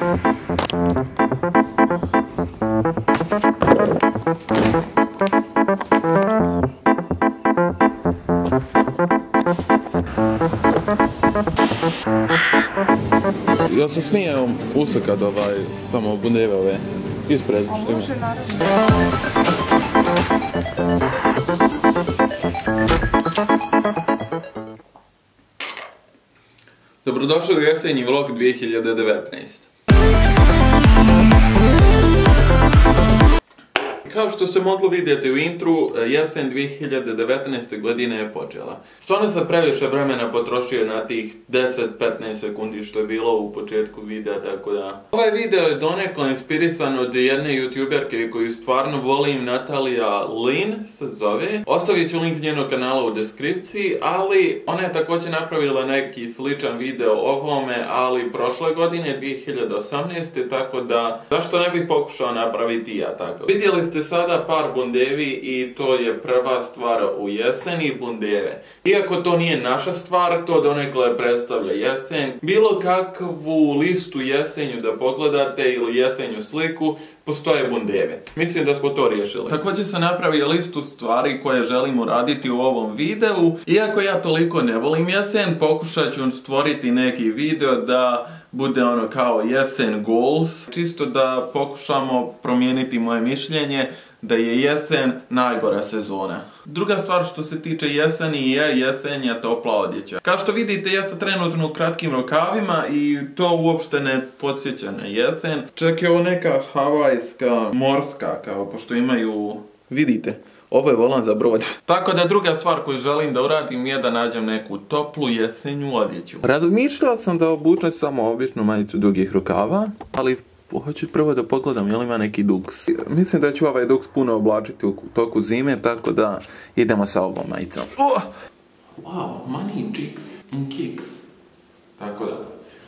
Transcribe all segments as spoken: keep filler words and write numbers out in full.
Jel se smije usakat ovaj, samo bundeve ove ispred, što ima? Može, naravno. Dobrodošli u jesenji vlog dvije hiljade devetnaeste. Kao što ste mogli vidjeti u intru, jesen dvije hiljade devetnaeste. godine je počela. Stvarno sam previše vremena potrošio na tih deset do petnaest sekundi što je bilo u početku videa, tako da... Ovaj video je donekle inspirisan od jedne youtuberke koju stvarno volim, Natalija Lin se zove. Ostavit ću link njenog kanala u deskripciji, ali ona je također napravila neki sličan video o ovome, ali prošle godine, dvije hiljade osamnaeste. tako da zašto ne bih pokušao napraviti ja tako. Vidjeli ste sada par bundevi i to je prva stvar u jeseni, bundeve. Iako to nije naša stvar, to donekle predstavlja jesen. Bilo kakvu listu jesenju da pogledate ili jesenju sliku, postoje bundeve. Mislim da smo to riješili. Također sam napravio listu stvari koje želimo raditi u ovom videu. Iako ja toliko ne volim jesen, pokušat ću stvoriti neki video da bude ono kao jesen goals. Čisto da pokušamo promijeniti moje mišljenje da je jesen najgora sezona. Druga stvar što se tiče jeseni je jesenja topla odjeća. Kao što vidite, ja sam trenutno u kratkim rukavima i to uopšte ne podsjeća na jesen. Čak je ovo neka havajska, morska, kao pošto imaju... Vidite, ovo je volan za brod. Tako da druga stvar koju želim da uradim je da nađem neku toplu jesenju odjeću. Razmišljao sam da obučem samo običnu majicu dugih rukava, ali hoću prvo da pogledam je li ima neki duks. Mislim da ću ovaj duks puno oblačiti u toku zime, tako da idemo sa ovom majicom. Oh! Wow, money, jigs and kicks. Tako da.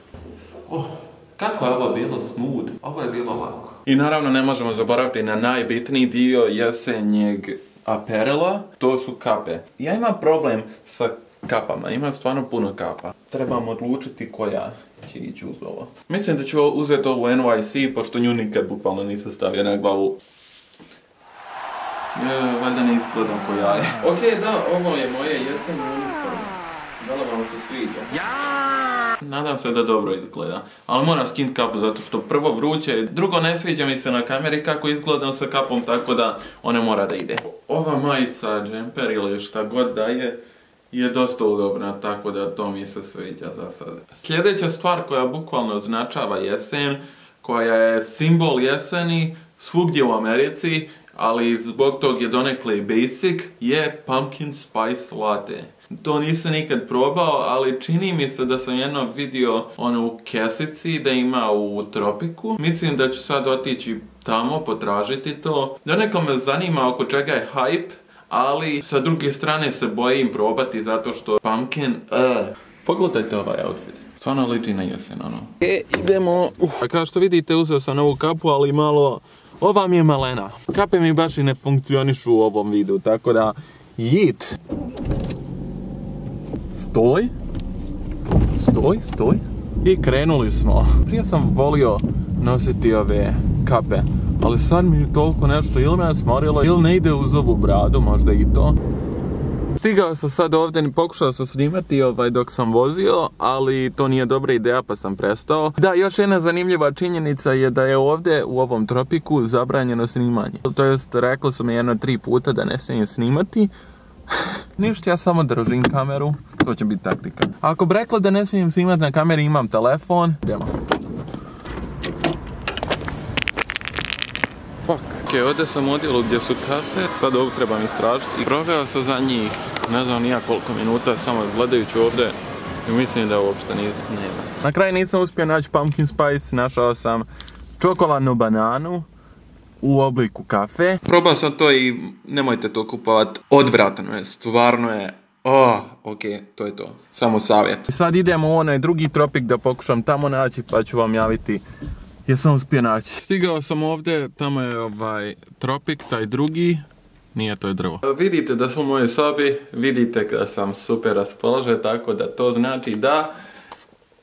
Oh, kako je ovo bilo smooth. Ovo je bilo lako. I naravno ne možemo zaboraviti na najbitniji dio jesenjeg aparela. To su kape. Ja imam problem sa kapama, imam stvarno puno kapa. Trebam odlučiti koja će ići uz ovo. Mislim da ću uzeti ovu N Y C, pošto nju nikad bukvalno nisam stavio na glavu. Je, valjda ne izgledam ko jaje. Ok, da, ovo je moje jesenje uniforme. Da li vam se sviđa? Nadam se da dobro izgleda. Ali moram skinuti kapu zato što prvo vruće, drugo ne sviđa mi se na kameri kako izgledam sa kapom, tako da ona mora da ide. Ova majica, džemper ili šta god da je, je dosta udobna, tako da to mi se sviđa za sada. Sljedeća stvar koja bukvalno označava jesen, koja je simbol jeseni svugdje u Americi, ali zbog tog je donekle i basic, je pumpkin spice latte. To nisam nikad probao, ali čini mi se da sam jednom vidio ono u kesici da ima u tropiku. Mislim da ću sad otići tamo, potražiti to. Donekle me zanima oko čega je hype, ali sa druge strane se bojim probati zato što pumpkin... Uh. Pogledajte ovaj outfit. Stvarno liči na jesen, ono. E, idemo... Uh. A kao što vidite, uzeo sam ovu kapu, ali malo... Ova mi je malena. Kape mi baš i ne funkcionišu u ovom videu, tako da... Jit! Stoj. Stoj, stoj. I krenuli smo. Prije sam volio nositi ove kape, ali sad mi je toliko nešto ili me smorilo ili ne ide uz ovu bradu, možda i to. Stigao sam sad ovdje i pokušao sam snimati ovaj dok sam vozio, ali to nije dobra ideja pa sam prestao. Da, još jedna zanimljiva činjenica je da je ovdje u ovom tropiku zabranjeno snimanje. To jest, rekli su mi jedno tri puta da ne smijem snimati. Ništa, ja samo držim kameru, to će biti taktika. Ako bi rekla da ne smijem snimati na kameri, imam telefon. Idemo. Fuck. Ok, ovdje sam u odjelu gdje su kafe, sad ovdje trebam istražiti. I proveo sam za njih, ne znam nija koliko minuta, samo gledajući ovdje i mislim da uopšte nema. Na kraju nisam uspio naći pumpkin spice, našao sam čokoladnu bananu u obliku kafe. Probao sam to i nemojte to kupovati, odvratno je, stvarno je. Oh, ok, to je to, samo savjet. Sad idemo u onaj drugi tropik da pokušam tamo naći pa ću vam javiti jesam uspio naći. Stigao sam ovdje, tamo je ovaj tropik, taj drugi. Nije, to je drvo. Vidite da su u mojoj sobi, vidite da sam super raspoložen, tako da to znači da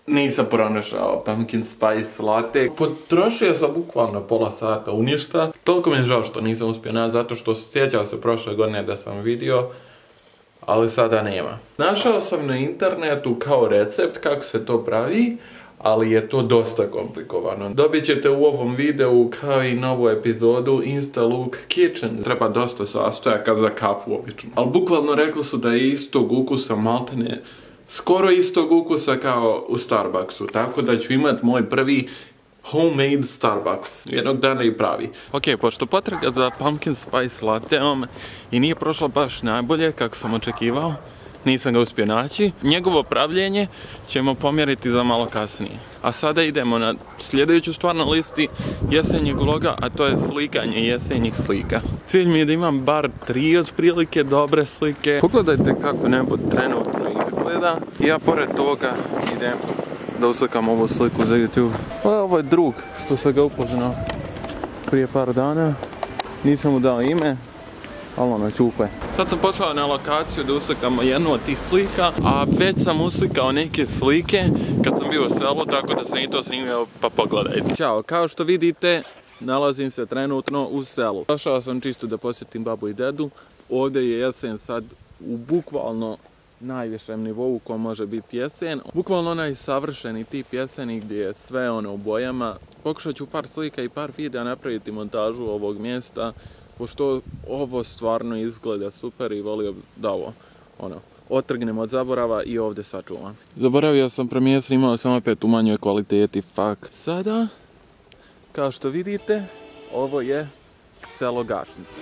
nisam pronašao pumpkin spice latte. Potrošio sam bukvalno pola sata u ništa. Toliko mi je žao što nisam uspio naći, zato što sjećao se prošle godine da sam vidio, ali sada nema. Našao sam na internetu kao recept kako se to pravi, ali je to dosta komplikovano. Dobit ćete u ovom videu kao i novu epizodu Insta Look Kitchen. Treba dosta sastojaka za kafu obično. Ali bukvalno rekli su da je istog ukusa, maltene skoro istog ukusa kao u Starbucksu. Tako da ću imat moj prvi homemade Starbucks. Jednog dana i pravi. Ok, pošto potraga za pumpkin spice latteom i nije prošlo baš najbolje kako sam očekivao, nisam ga uspio naći. Njegovo pravljenje ćemo pomjeriti za malo kasnije. A sada idemo na sljedeću stvar na listi jesenjeg vloga, a to je slikanje jesenjih slika. Cilj mi je da imam bar tri otprilike dobre slike. Pogledajte kako nebo trenutno izgleda. I ja pored toga idem da uslikam ovu sliku za YouTube. Ovo je drug što sam ga upoznao prije par dana. Nisam mu dao ime, ali ono čupe. Sad sam pošao na lokaciju da uslikamo jednu od tih slika, a već sam uslikao neke slike kad sam bio u selu, tako da sam i to snimio, pa pogledajte. Ćao, kao što vidite, nalazim se trenutno u selu. Došao sam čisto da posjetim babu i dedu. Ovdje je jesen sad u bukvalno najvišem nivou ko može biti jesen. Bukvalno onaj savršeni tip jeseni gdje je sve ono u bojama. Pokušat ću par slika i par videa napraviti montažu ovog mjesta, pošto ovo stvarno izgleda super i volio da ovo, ono, otrgnem od zaborava i ovdje sačuvam. Zaboravio sam premijer snimao sam opet u manjoj kvaliteti, fuck. Sada, kao što vidite, ovo je selo Gašnica.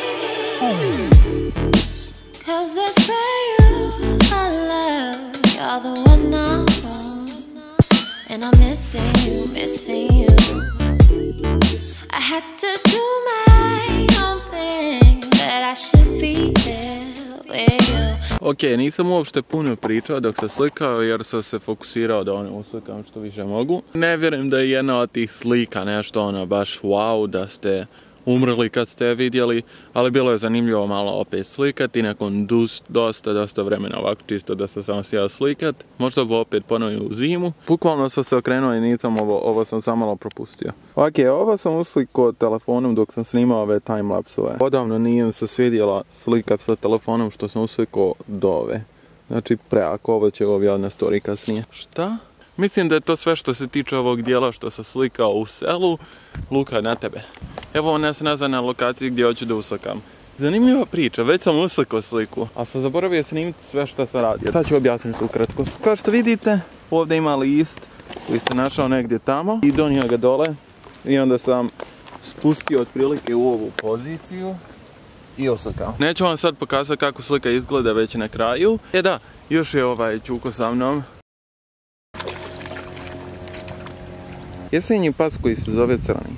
I had to do my own thing, that I should be there with you. Ok, nisam uopšte puno pričao dok sam slikao jer sam se fokusirao da ono uslikam što više mogu. Ne vjerujem da je jedna od tih slika nešto ono baš wow, da ste umrli kad ste je vidjeli, ali bilo je zanimljivo malo opet slikati nakon dosta, dosta vremena ovako čisto da sam samo sjeo slikat. Možda ovo opet ponovim u zimu. Bukvalno sam se okrenuo i nisam ovo, ovo sam samo malo propustio. Ok, ovo sam uslikao telefonom dok sam snimao ove timelapsove. Odavno nijem se svidjela slikat sa telefonom što sam uslikao do ove. Znači preako, ovo će objaviti na story kasnije. Šta? Mislim da je to sve što se tiče ovog dijela što sam slikao u selu. Luka, na tebe. Evo nas nazad na lokaciji gdje hoću da uslikam. Zanimljiva priča, već sam uslikao sliku, a sam zaboravio snimiti sve što sam radio. Sad ću objasniti ukratko. Kao što vidite, ovdje ima list koji se našao negdje tamo i donio ga dole. I onda sam spustio otprilike u ovu poziciju i oslikao. Neću vam sad pokazati kako slika izgleda već na kraju. E da, još je ovaj Čuko sa mnom. Jesenji pas koji se zove Crni.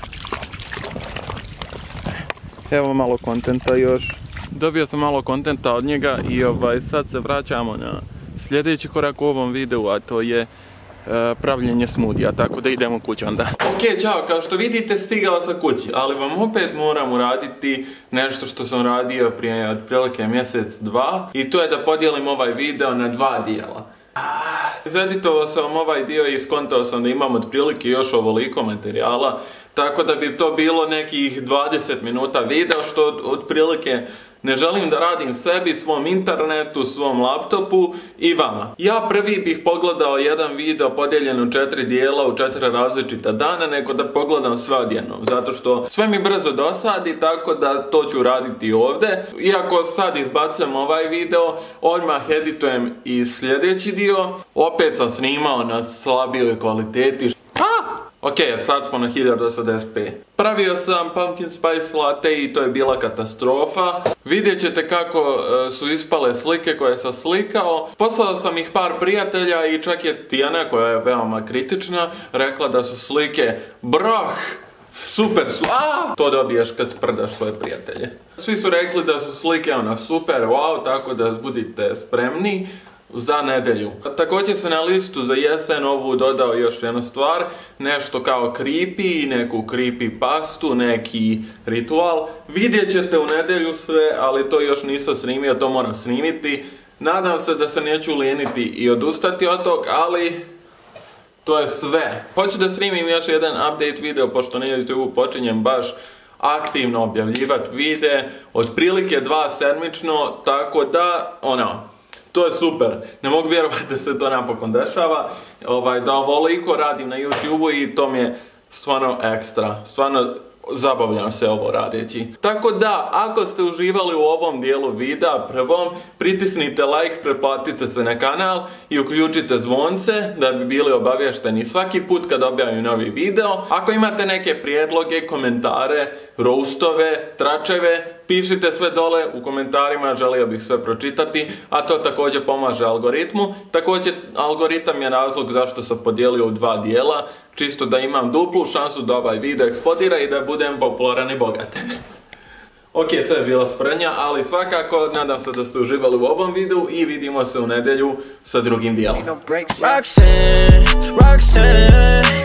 Evo malo kontenta još. Dobio sam malo kontenta od njega i ovaj, sad se vraćamo na sljedeći korak u ovom videu, a to je uh, pravljenje smudija, tako da idemo kući onda. Ok, čao, kao što vidite stigao sam kući, ali vam opet moram uraditi nešto što sam radio prije otprilike mjesec, dva, i to je da podijelim ovaj video na dva dijela. Izeditovao sam ovaj dio i skontao sam da imam otprilike još ovoliko materijala, tako da bi to bilo nekih dvadeset minuta videa, što otprilike ne želim da radim sebi, svom internetu, svom laptopu i vama. Ja prvi bih pogledao jedan video podijeljen u četiri dijela, u četiri različita dana, nego da pogledam sve odjednom, zato što sve mi brzo dosadi, tako da to ću raditi ovdje. Iako sad izbacam ovaj video, odmah editujem i sljedeći dio, opet sam snimao na slabijoj kvaliteti. Ok, sad smo na hiljadu osamdeset p. Pravio sam pumpkin spice latte i to je bila katastrofa. Vidjet ćete kako uh, su ispale slike koje sam slikao. Poslao sam ih par prijatelja i čak je Tijana, koja je veoma kritična, rekla da su slike brah, super su, a to dobiješ kad sprdaš svoje prijatelje. Svi su rekli da su slike ona super, wow, tako da budite spremni za nedelju. Također se na listu za jesen ovu dodao još jednu stvar, nešto kao creepy, neku creepy pastu, neki ritual. Vidjet ćete u nedelju sve, ali to još nisam snimio, to moram snimiti. Nadam se da se neću lijeniti i odustati od tog, ali to je sve. Hoću da snimim još jedan update video, pošto na YouTube počinjem baš aktivno objavljivati videe, otprilike dva sedmično, tako da, ono, to je super. Ne mogu vjerovati da se to napokon dešava, ovaj, da ovoliko radim na YouTube-u i to mi je stvarno ekstra, stvarno zabavljam se ovo radeći. Tako da, ako ste uživali u ovom dijelu videa, prvom, pritisnite like, pretplatite se na kanal i uključite zvonce da bi bili obavješteni svaki put kad objavim novi video. Ako imate neke prijedloge, komentare, roastove, tračeve, pišite sve dole u komentarima, želio bih sve pročitati, a to također pomaže algoritmu. Također, algoritam je razlog zašto sam podijelio u dva dijela, čisto da imam duplu šansu da ovaj video eksplodira i da budem popularan i bogat. Ok, to je bila sprnja, ali svakako nadam se da ste uživali u ovom videu i vidimo se u nedjelju sa drugim dijelom. Roxanne, Roxanne